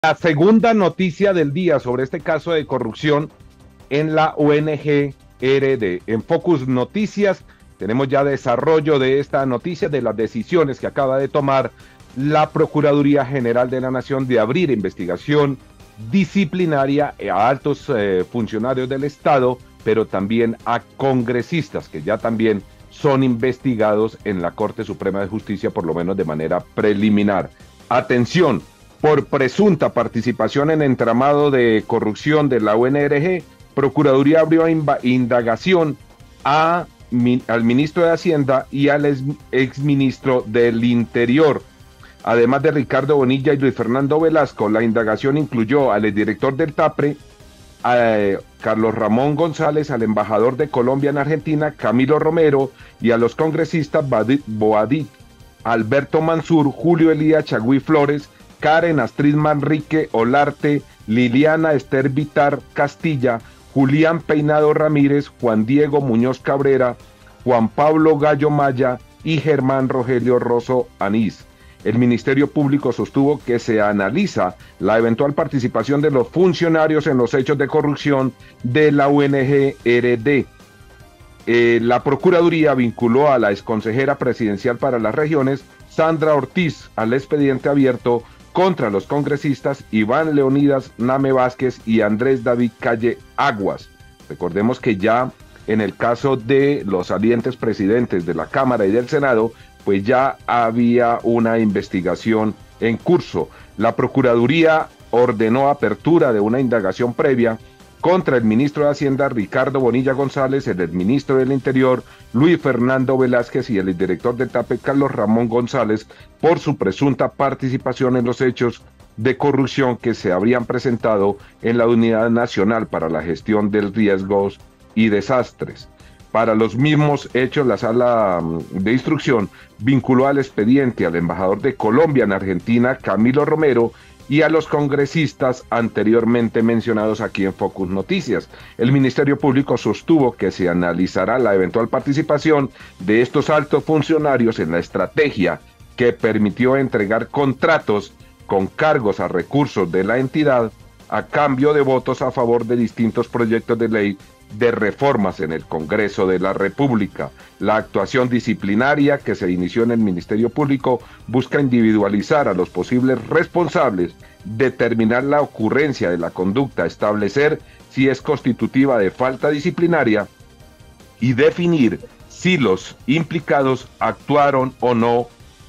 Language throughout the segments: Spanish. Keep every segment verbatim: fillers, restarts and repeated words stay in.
La segunda noticia del día sobre este caso de corrupción en la O N G R D. En Focus Noticias tenemos ya desarrollo de esta noticia, de las decisiones que acaba de tomar la Procuraduría General de la Nación de abrir investigación disciplinaria a altos eh, funcionarios del Estado, pero también a congresistas que ya también son investigados en la Corte Suprema de Justicia, por lo menos de manera preliminar. Atención, por presunta participación en entramado de corrupción de la O N R G, Procuraduría abrió indagación a, al ministro de Hacienda y al ex, exministro del Interior. Además de Ricardo Bonilla y Luis Fernando Velasco, la indagación incluyó al exdirector del TAPRE, a Carlos Ramón González, al embajador de Colombia en Argentina, Camilo Romero, y a los congresistas Boadit, Alberto Mansur, Julio Elías Chagüí Flores, Karen Astrid Manrique Olarte, Liliana Esther Vitar Castilla, Julián Peinado Ramírez, Juan Diego Muñoz Cabrera, Juan Pablo Gallo Maya y Germán Rogelio Rosso Anís. El Ministerio Público sostuvo que se analiza la eventual participación de los funcionarios en los hechos de corrupción de la O N G R D. Eh, la Procuraduría vinculó a la exconsejera presidencial para las regiones, Sandra Ortiz, al expediente abierto contra los congresistas Iván Leonidas Name Vázquez y Andrés David Calle Aguas. Recordemos que ya en el caso de los salientes presidentes de la Cámara y del Senado, pues ya había una investigación en curso. La Procuraduría ordenó apertura de una indagación previa contra el ministro de Hacienda Ricardo Bonilla González, el exministro del Interior Luis Fernando Velázquez y el exdirector del TAPRE Carlos Ramón González por su presunta participación en los hechos de corrupción que se habrían presentado en la Unidad Nacional para la Gestión de Riesgos y Desastres. Para los mismos hechos, la Sala de Instrucción vinculó al expediente al embajador de Colombia en Argentina, Camilo Romero, y a los congresistas anteriormente mencionados aquí en Focus Noticias. El Ministerio Público sostuvo que se analizará la eventual participación de estos altos funcionarios en la estrategia que permitió entregar contratos con cargos a recursos de la entidad a cambio de votos a favor de distintos proyectos de ley de reformas en el Congreso de la República. La actuación disciplinaria que se inició en el Ministerio Público busca individualizar a los posibles responsables, determinar la ocurrencia de la conducta, establecer si es constitutiva de falta disciplinaria y definir si los implicados actuaron o no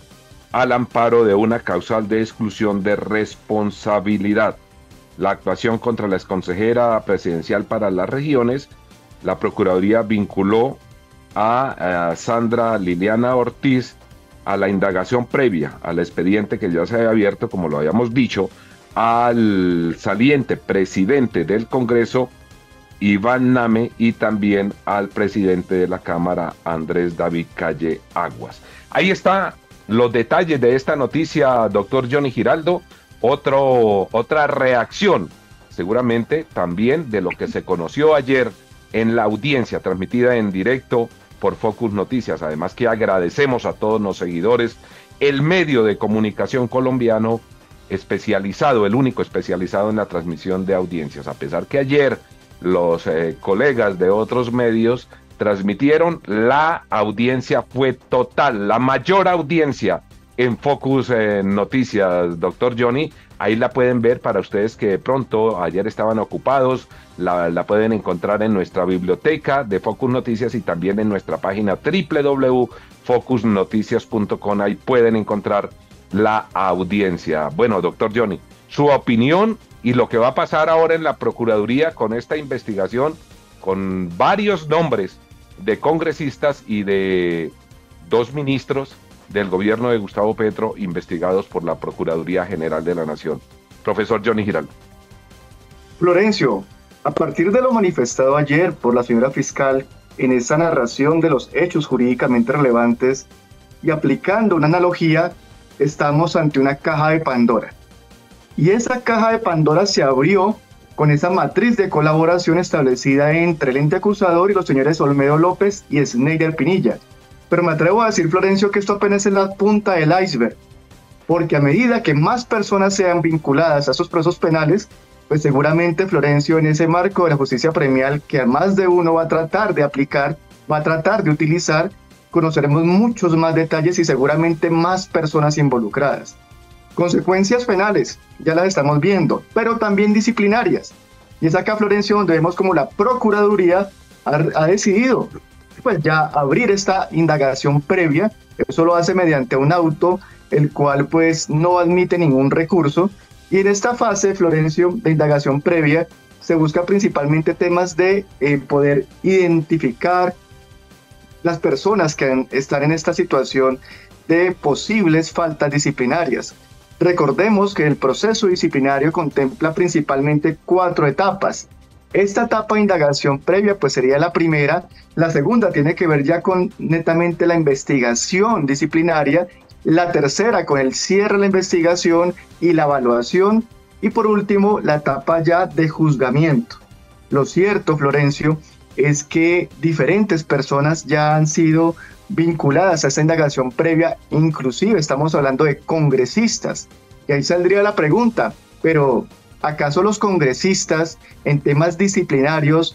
al amparo de una causal de exclusión de responsabilidad. La actuación contra la exconsejera presidencial para las regiones, la Procuraduría vinculó a, a Sandra Liliana Ortiz a la indagación previa al expediente que ya se había abierto, como lo habíamos dicho, al saliente presidente del Congreso, Iván Name, y también al presidente de la Cámara, Andrés David Calle Aguas. Ahí está los detalles de esta noticia, doctor Johnny Giraldo. Otro, otra reacción, seguramente también de lo que se conoció ayer en la audiencia transmitida en directo por Focus Noticias. Además que agradecemos a todos los seguidores, el medio de comunicación colombiano especializado, el único especializado en la transmisión de audiencias. A pesar que ayer los eh, colegas de otros medios transmitieron, la audiencia fue total, la mayor audiencia en Focus eh, Noticias, doctor Johnny. Ahí la pueden ver para ustedes que de pronto ayer estaban ocupados. La, la pueden encontrar en nuestra biblioteca de Focus Noticias y también en nuestra página doble u doble u doble u punto focus noticias punto com. Ahí pueden encontrar la audiencia. Bueno, doctor Johnny, su opinión y lo que va a pasar ahora en la Procuraduría con esta investigación, con varios nombres de congresistas y de dos ministros del gobierno de Gustavo Petro investigados por la Procuraduría General de la Nación. Profesor Johnny Giraldo. Florencio, a partir de lo manifestado ayer por la señora fiscal en esta narración de los hechos jurídicamente relevantes y aplicando una analogía, estamos ante una caja de Pandora. Y esa caja de Pandora se abrió con esa matriz de colaboración establecida entre el ente acusador y los señores Olmedo López y Sneider Pinilla. Pero me atrevo a decir, Florencio, que esto apenas es la punta del iceberg, porque a medida que más personas sean vinculadas a esos procesos penales, pues seguramente, Florencio, en ese marco de la justicia premial que a más de uno va a tratar de aplicar, va a tratar de utilizar, conoceremos muchos más detalles y seguramente más personas involucradas. Consecuencias penales, ya las estamos viendo, pero también disciplinarias. Y es acá, Florencio, donde vemos como la Procuraduría ha, ha decidido pues ya abrir esta indagación previa. Eso lo hace mediante un auto, el cual pues no admite ningún recurso. Y en esta fase, Florencio, de indagación previa, se busca principalmente temas de eh, poder identificar las personas que están en esta situación de posibles faltas disciplinarias. Recordemos que el proceso disciplinario contempla principalmente cuatro etapas. Esta etapa de indagación previa pues sería la primera. La segunda tiene que ver ya con netamente la investigación disciplinaria. La tercera con el cierre de la investigación y la evaluación. Y por último, la etapa ya de juzgamiento. Lo cierto, Florencio, es que diferentes personas ya han sido vinculadas a esta indagación previa, inclusive estamos hablando de congresistas. Y ahí saldría la pregunta, pero ¿acaso los congresistas en temas disciplinarios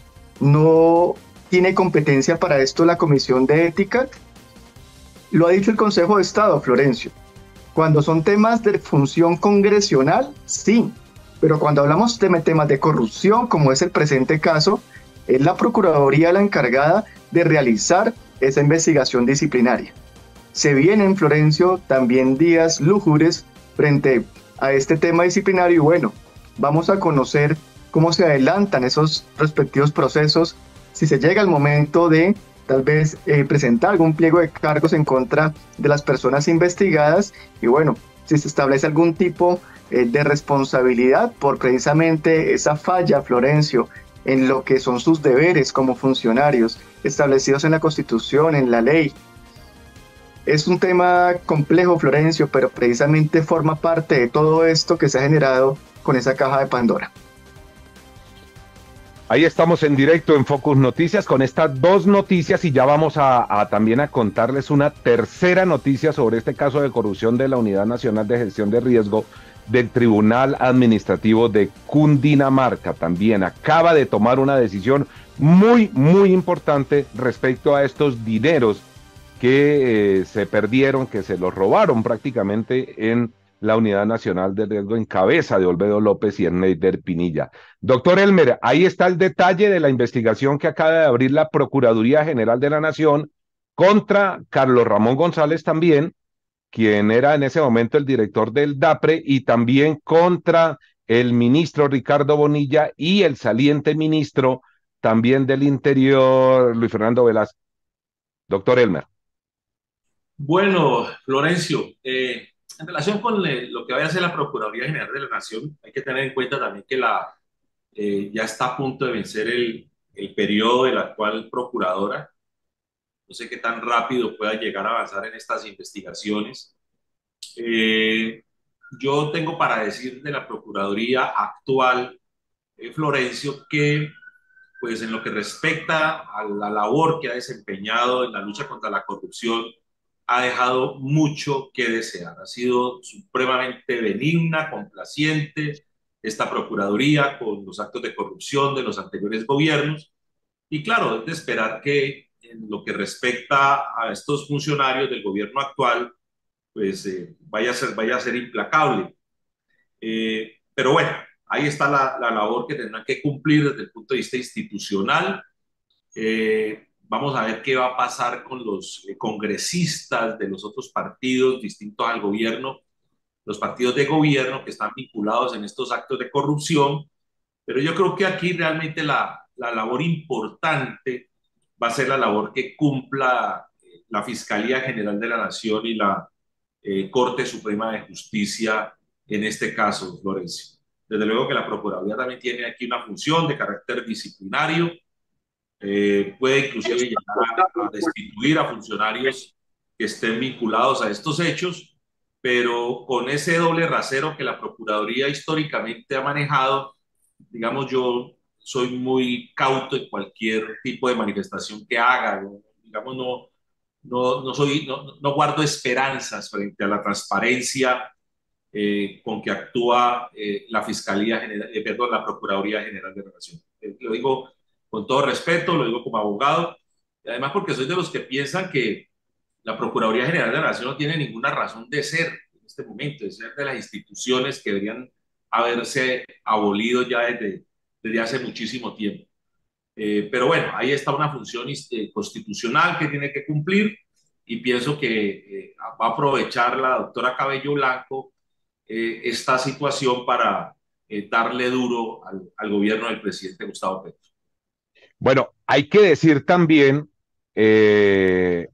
no tiene competencia para esto la Comisión de Ética? Lo ha dicho el Consejo de Estado, Florencio. Cuando son temas de función congresional, sí, pero cuando hablamos de temas de corrupción, como es el presente caso, es la Procuraduría la encargada de realizar esa investigación disciplinaria. Se vienen, Florencio, también días lúgubres frente a este tema disciplinario y bueno, vamos a conocer cómo se adelantan esos respectivos procesos, si se llega el momento de tal vez eh, presentar algún pliego de cargos en contra de las personas investigadas y bueno, si se establece algún tipo eh, de responsabilidad por precisamente esa falla, Florencio, en lo que son sus deberes como funcionarios establecidos en la Constitución, en la ley. Es un tema complejo, Florencio, pero precisamente forma parte de todo esto que se ha generado con esa caja de Pandora. Ahí estamos en directo en Focus Noticias con estas dos noticias y ya vamos a, a también a contarles una tercera noticia sobre este caso de corrupción de la Unidad Nacional de Gestión de Riesgo del Tribunal Administrativo de Cundinamarca. También acaba de tomar una decisión muy, muy importante respecto a estos dineros que eh, se perdieron, que se los robaron prácticamente en la Unidad Nacional de Riesgo en cabeza de Olmedo López y Erneider Pinilla. Doctor Elmer, ahí está el detalle de la investigación que acaba de abrir la Procuraduría General de la Nación contra Carlos Ramón González también, quien era en ese momento el director del DAPRE, y también contra el ministro Ricardo Bonilla y el saliente ministro también del Interior, Luis Fernando Velasco. Doctor Elmer. Bueno, Florencio, eh, en relación con le, lo que vaya a hacer la Procuraduría General de la Nación, hay que tener en cuenta también que la, eh, ya está a punto de vencer el, el periodo de la actual procuradora. No sé qué tan rápido pueda llegar a avanzar en estas investigaciones. Eh, yo tengo para decir de la Procuraduría actual, eh, Florencio, que pues en lo que respecta a la labor que ha desempeñado en la lucha contra la corrupción, ha dejado mucho que desear. Ha sido supremamente benigna, complaciente esta Procuraduría con los actos de corrupción de los anteriores gobiernos. Y claro, es de esperar que en lo que respecta a estos funcionarios del gobierno actual, pues eh, vaya, a ser, vaya a ser implacable. Eh, pero bueno, ahí está la, la labor que tendrán que cumplir desde el punto de vista institucional. Eh, vamos a ver qué va a pasar con los eh, congresistas de los otros partidos distintos al gobierno, los partidos de gobierno que están vinculados en estos actos de corrupción. Pero yo creo que aquí realmente la, la labor importante va a ser la labor que cumpla eh, la Fiscalía General de la Nación y la eh, Corte Suprema de Justicia en este caso, Florencio. Desde luego que la Procuraduría también tiene aquí una función de carácter disciplinario, eh, puede inclusive llegar a, a destituir a funcionarios que estén vinculados a estos hechos, pero con ese doble rasero que la Procuraduría históricamente ha manejado, digamos, yo soy muy cauto en cualquier tipo de manifestación que haga, ¿no? Digamos, no, no, no, soy, no, no guardo esperanzas frente a la transparencia eh, con que actúa eh, la Fiscalía General, eh, perdón, la Procuraduría General de la Nación. Eh, lo digo con todo respeto, lo digo como abogado, y además porque soy de los que piensan que la Procuraduría General de la Nación no tiene ninguna razón de ser en este momento, de ser de las instituciones que deberían haberse abolido ya desde, desde hace muchísimo tiempo. Eh, pero bueno, ahí está una función eh, constitucional que tiene que cumplir y pienso que eh, va a aprovechar la doctora Cabello Blanco eh, esta situación para eh, darle duro al, al gobierno del presidente Gustavo Petro. Bueno, hay que decir también eh,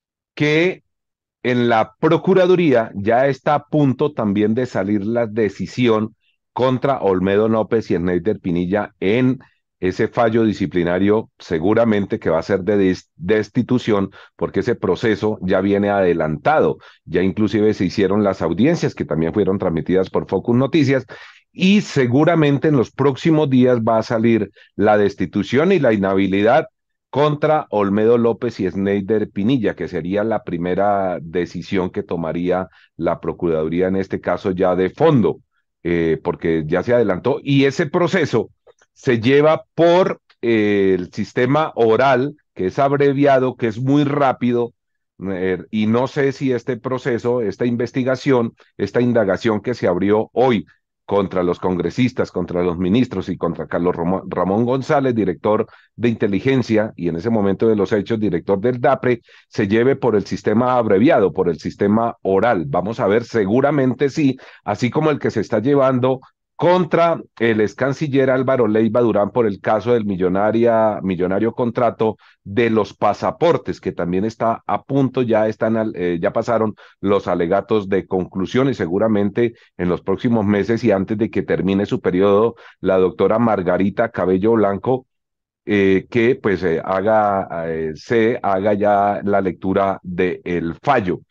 que en la Procuraduría ya está a punto también de salir la decisión contra Olmedo López y Sneider Pinilla en ese fallo disciplinario, seguramente que va a ser de destitución, porque ese proceso ya viene adelantado. Ya inclusive se hicieron las audiencias que también fueron transmitidas por Focus Noticias y seguramente en los próximos días va a salir la destitución y la inhabilidad contra Olmedo López y Sneider Pinilla, que sería la primera decisión que tomaría la Procuraduría en este caso ya de fondo, eh, porque ya se adelantó y ese proceso se lleva por eh, el sistema oral, que es abreviado, que es muy rápido, eh, y no sé si este proceso, esta investigación, esta indagación que se abrió hoy contra los congresistas, contra los ministros y contra Carlos Ramón González, director de inteligencia y en ese momento de los hechos, director del DAPRE, se lleve por el sistema abreviado, por el sistema oral. Vamos a ver, seguramente sí, así como el que se está llevando contra el ex canciller Álvaro Leiva Durán por el caso del millonaria, millonario contrato de los pasaportes, que también está a punto, ya están, eh, ya pasaron los alegatos de conclusión y seguramente en los próximos meses y antes de que termine su periodo, la doctora Margarita Cabello Blanco, eh, que pues eh, haga, eh, se haga ya la lectura del fallo.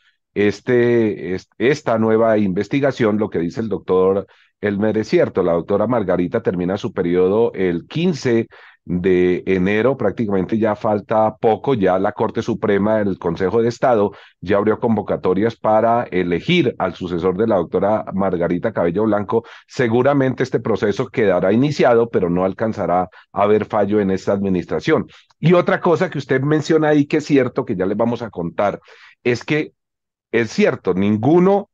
Este, es, esta nueva investigación, lo que dice el doctor Elmer es cierto, la doctora Margarita termina su periodo el quince de enero, prácticamente ya falta poco, ya la Corte Suprema del Consejo de Estado ya abrió convocatorias para elegir al sucesor de la doctora Margarita Cabello Blanco. Seguramente este proceso quedará iniciado, pero no alcanzará a haber fallo en esta administración. Y otra cosa que usted menciona ahí que es cierto, que ya les vamos a contar, es que es cierto, ninguno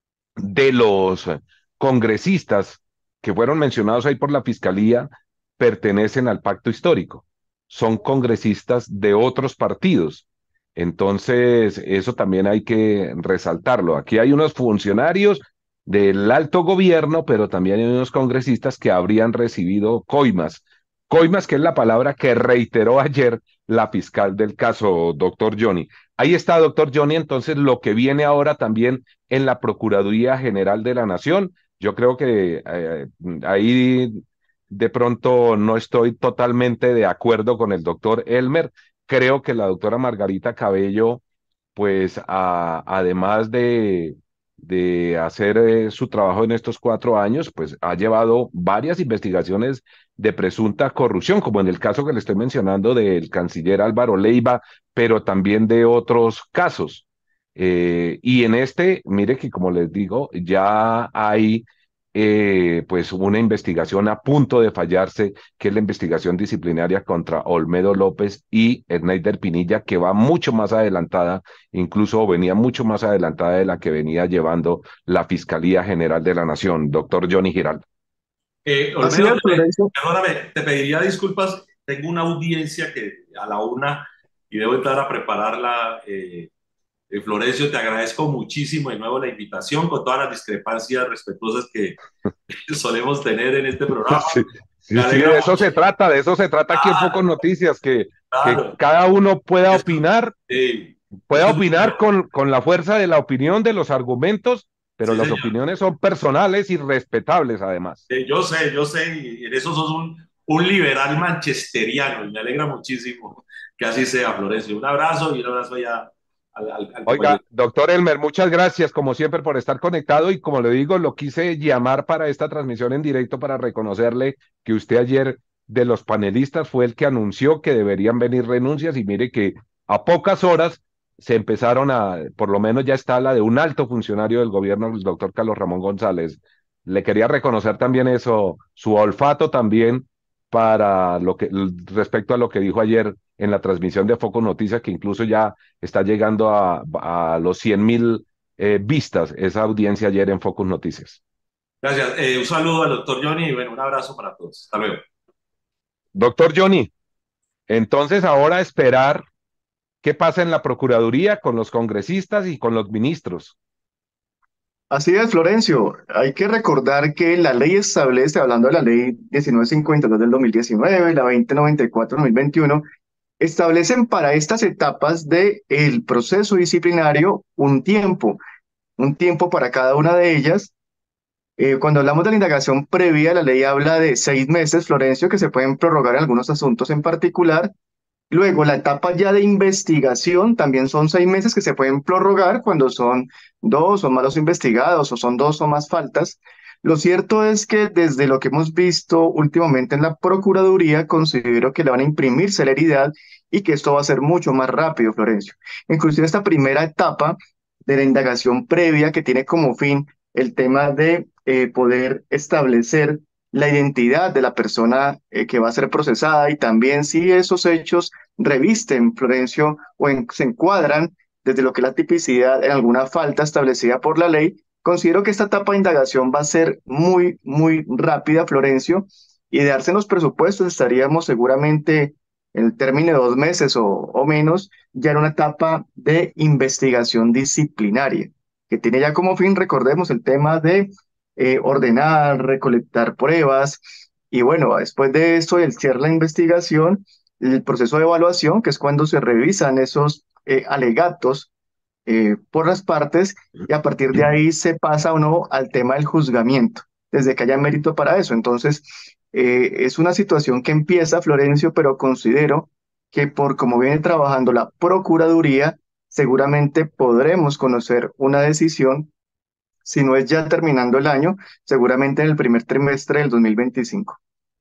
de los congresistas que fueron mencionados ahí por la Fiscalía pertenecen al pacto histórico, son congresistas de otros partidos. Entonces, eso también hay que resaltarlo. Aquí hay unos funcionarios del alto gobierno, pero también hay unos congresistas que habrían recibido coimas. Coimas, que es la palabra que reiteró ayer la fiscal del caso, doctor Johnny. Ahí está, doctor Johnny, entonces lo que viene ahora también en la Procuraduría General de la Nación. Yo creo que eh, ahí de pronto no estoy totalmente de acuerdo con el doctor Elmer. Creo que la doctora Margarita Cabello, pues a, además de, de hacer eh, su trabajo en estos cuatro años, pues ha llevado varias investigaciones de presunta corrupción, como en el caso que le estoy mencionando del canciller Álvaro Leiva, pero también de otros casos. Eh, y en este, mire que como les digo, ya hay eh, pues una investigación a punto de fallarse, que es la investigación disciplinaria contra Olmedo López y Sneider Pinilla, que va mucho más adelantada, incluso venía mucho más adelantada de la que venía llevando la Fiscalía General de la Nación, doctor Johnny Giraldo. Eh, Así Olmedo, es, Florencio. perdóname, te pediría disculpas, tengo una audiencia que a la una y debo entrar a prepararla. Eh, eh, Florencio, te agradezco muchísimo de nuevo la invitación, con todas las discrepancias respetuosas que solemos tener en este programa. Sí, sí, sí, de eso se trata, de eso se trata aquí en Focus Noticias, que, que Claro, cada uno pueda esto, opinar, eh, pueda esto es opinar con, con la fuerza de la opinión, de los argumentos, pero sí, las señor. opiniones son personales y respetables además. Eh, yo sé, yo sé, y en eso sos un, un liberal manchesteriano, y me alegra muchísimo que así sea, Florencio. Un abrazo y un abrazo ya al, al, al Oiga, compañero. doctor Elmer, muchas gracias como siempre por estar conectado y como le digo, lo quise llamar para esta transmisión en directo para reconocerle que usted ayer de los panelistas fue el que anunció que deberían venir renuncias y mire que a pocas horas se empezaron a, por lo menos ya está la de un alto funcionario del gobierno, el doctor Carlos Ramón González. Le quería reconocer también eso, su olfato también para lo que, respecto a lo que dijo ayer en la transmisión de Focus Noticias, que incluso ya está llegando a, a los cien mil eh, vistas esa audiencia ayer en Focus Noticias. Gracias. Eh, un saludo al doctor Johnny y bueno, un abrazo para todos. Hasta luego. Doctor Johnny, entonces ahora esperar qué pasa en la Procuraduría con los congresistas y con los ministros. Así es, Florencio. Hay que recordar que la ley establece, hablando de la ley diecinueve cincuenta y dos del dos mil diecinueve, la veinte noventa y cuatro del dos mil veintiuno, establecen para estas etapas del proceso disciplinario un tiempo, un tiempo para cada una de ellas. Eh, cuando hablamos de la indagación previa, la ley habla de seis meses, Florencio, que se pueden prorrogar en algunos asuntos en particular. Luego, la etapa ya de investigación también son seis meses que se pueden prorrogar cuando son dos o más los investigados o son dos o más faltas. Lo cierto es que desde lo que hemos visto últimamente en la Procuraduría, considero que le van a imprimir celeridad y que esto va a ser mucho más rápido, Florencio. Inclusive esta primera etapa de la indagación previa que tiene como fin el tema de eh, poder establecer la identidad de la persona eh, que va a ser procesada y también si esos hechos revisten, Florencio, o en- se encuadran desde lo que es la tipicidad en alguna falta establecida por la ley. Considero que esta etapa de indagación va a ser muy, muy rápida, Florencio, y de darse en los presupuestos estaríamos seguramente en el término de dos meses o, o menos, ya en una etapa de investigación disciplinaria, que tiene ya como fin, recordemos, el tema de eh, ordenar, recolectar pruebas, y bueno, después de esto, el cierre de la investigación, el proceso de evaluación, que es cuando se revisan esos eh, alegatos eh, por las partes, y a partir de ahí se pasa o no al tema del juzgamiento, desde que haya mérito para eso. Entonces, eh, es una situación que empieza, Florencio, pero considero que por cómo viene trabajando la Procuraduría, seguramente podremos conocer una decisión, si no es ya terminando el año, seguramente en el primer trimestre del dos mil veinticinco.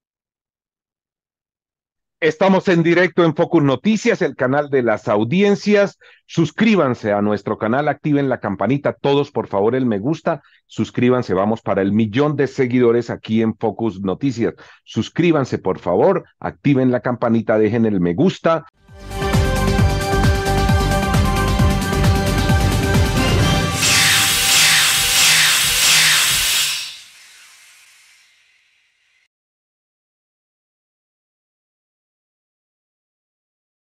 Estamos en directo en Focus Noticias, el canal de las audiencias. Suscríbanse a nuestro canal, activen la campanita, todos por favor el me gusta, suscríbanse, vamos para el millón de seguidores aquí en Focus Noticias. Suscríbanse por favor, activen la campanita, dejen el me gusta.